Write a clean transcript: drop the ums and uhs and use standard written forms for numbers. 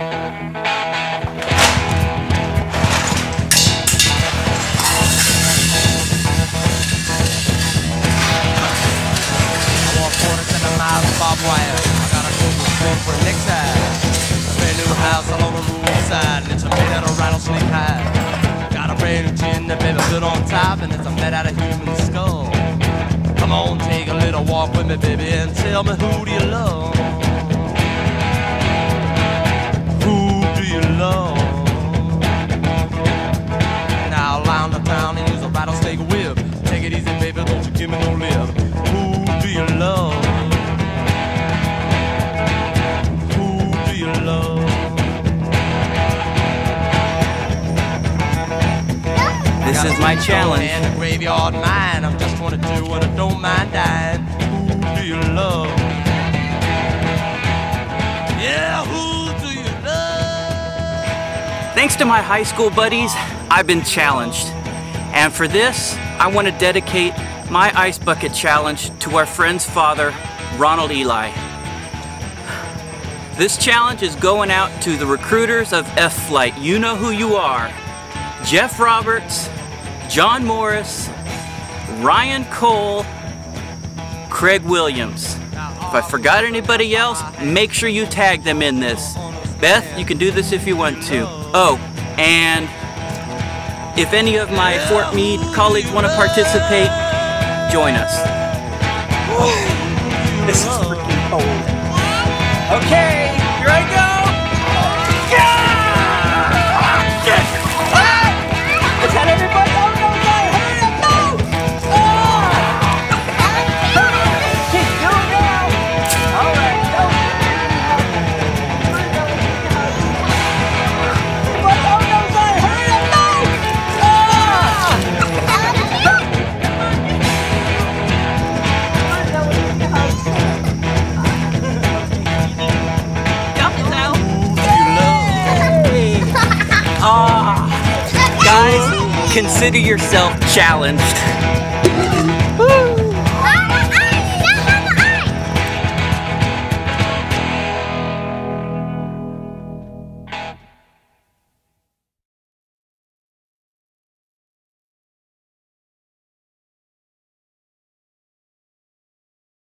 Barbed wire. I got a Google thing for next time. A brand new house all on the roadside, and it's made out of rattlesnake hide. Got a brand new chin that baby put on top, and it's made out of human skull. Come on, take a little walk with me, baby, and tell me, who do you love? Who do you love? Now around the town and use a rattlesnake whip. Take it easy, baby, don't you give me no lip. Who do you love? This is my challenge. And the graveyard mine. I'm just gonna do what I don't mind dying. Who do you love? Yeah, who do you love? Thanks to my high school buddies, I've been challenged. And for this, I want to dedicate my ice bucket challenge to our friend's father, Ronald Ely. This challenge is going out to the recruiters of F-Flight. You know who you are. Jeff Roberts, John Morris, Ryan Cole, Craig Williams. If I forgot anybody else, make sure you tag them in this. Beth, you can do this if you want to. Oh, and if any of my Fort Meade colleagues want to participate, join us. This is freaking cold. Okay, here I go. Is that everybody? Oh no, no, hurry up, no! Keep doing now. All right, go. Oh no, sorry, hurry up, no! Guys, consider yourself challenged.